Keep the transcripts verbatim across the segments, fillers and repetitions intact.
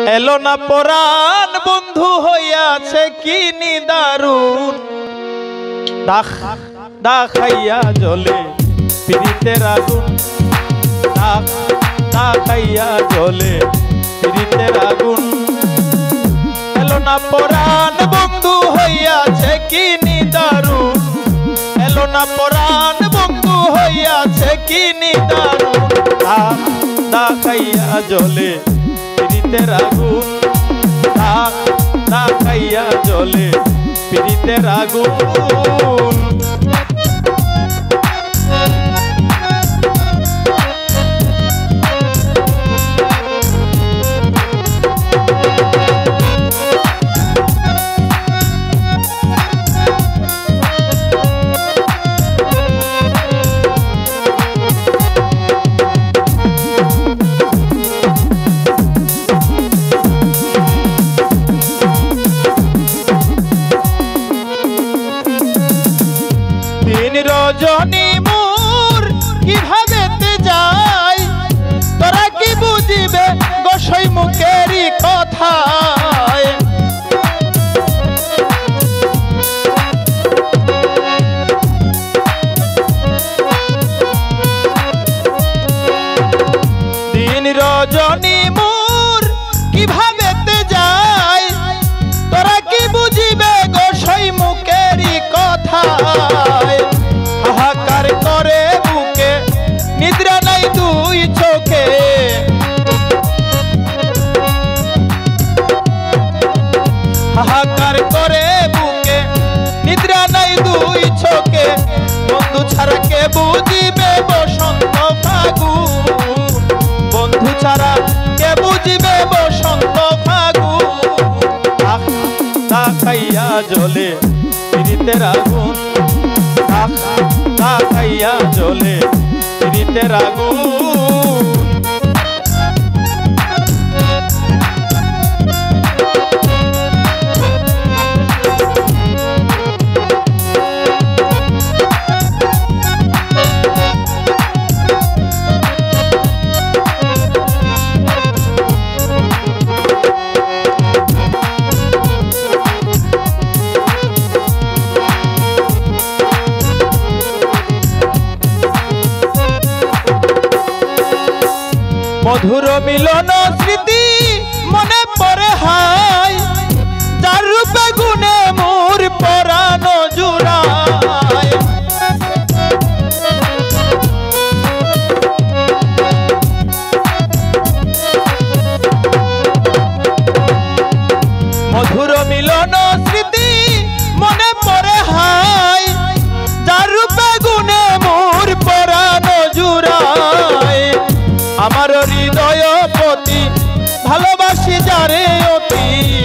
এলো না পরাণ বন্ধু হইয়াছে কি নিদারুণ দাখ দাখাইয়া জ্বলে পিরিতের আগুন দাখ দাখাইয়া জ্বলে পিরিতের আগুন এলো না পরাণ বন্ধু হইয়াছে কি নিদারুণ এলো না পরাণ বন্ধু হইয়াছে কি নিদারুণ দাখ দাখাইয়া জ্বলে পিরিতের আগুন দাখ দাখাইয়া জ্বলে পিরিতের আগুন রজনী মোর কিভাবে যায় তোরা কি বুঝিবে গোসাই মুখেরই কথায় দিন রজনী মোর কিভাবে যায় তোরা কি বুঝিবে গোসাই মুখেরই কথায় হাহাকার করে বুকে নিদ্রা নাই দুই চোখে হাহাকার করে বুকে নিদ্রা নাই দুই চোখে বন্ধু ছাড়া কে বুঝিবে বসন্ত ফাগুন বন্ধু ছাড়া কে বুঝিবে বসন্ত ফাগুন দাখাইয়া জ্বলে পিরিতের আগুন দাখাইয়া জ্বলে পিরিতের আগুন মধুর মিলন স্মৃতি মনে পড়ে হাই যার রূপে গুণে মোর পরাণ জুড়ায় মধুর মিলন স্মৃতি মনে পড়ে হাই যার রূপে গুণে মোর পরাণ জুড়ায় আমার হৃদয় পতি ভালোবাসি যারে অতি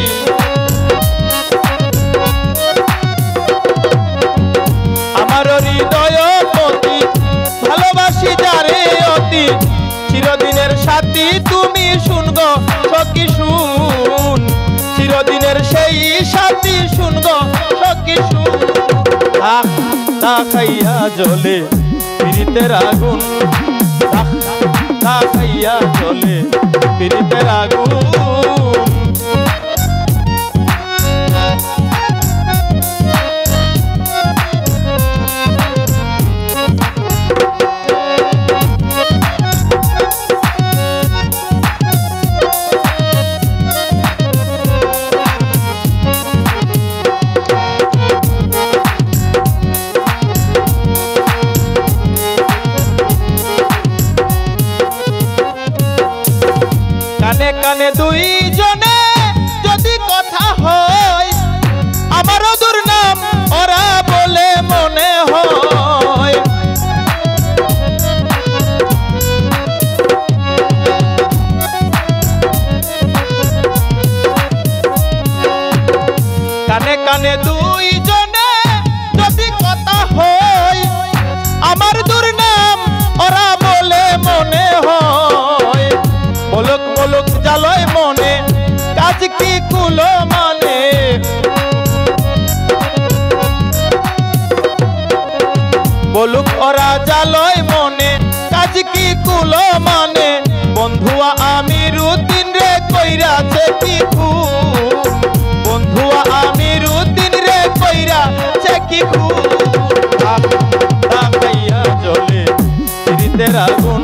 আমার হৃদয় পতি ভালোবাসি যারে অতি চিরদিনের সাথী তুমি শুনগ সখী শুন চিরদিনের সেই সাথী শুনগ সখী শুন দাখাইয়া জ্বলে পিরিতের আগুন দাখাইয়া জ্বলে পিরিতের আগুন কানে কানে দুইজনে যদি কথা হয় আমারও দুর্নাম ওরা বলে মনে হয় কানে কানে দুইজনে যদি কথা হয় আমার দুর্নাম ওরা বলে মনে হয় বলক বলক জালয় মনে কাজ কি কুলো মানে বলুক ওরা জালয় মনে কাজ কি কুলো মানে বন্ধুয়া আমি রুদিন রে কইরা হইয়াছে কি খুব বন্ধুয়া আমির উদ্দিন রে কইরাছে কি খুব তাকাইয়া জ্বলে পিরিতের আগুন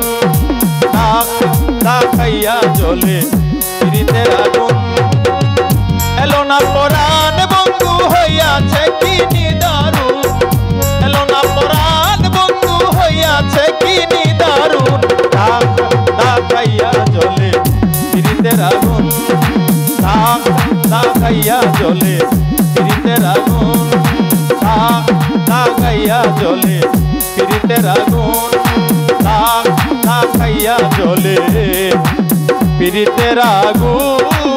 তাকাইয়া জ্বলে পিরিতের আগুন এলো না পরাণ বন্ধু হইয়াছে কি নিদারুণ এলো না পরাণ বন্ধু হইয়াছে কি নিদারুণ তাকাইয়া জ্বলে পিরিতের আগুন তাকাইয়া জ্বলে পিরিতের আগুন তাকাইয়া জ্বলে পিরিতের আগুন তাকাইয়া জ্বলে পিরিতের আগুন।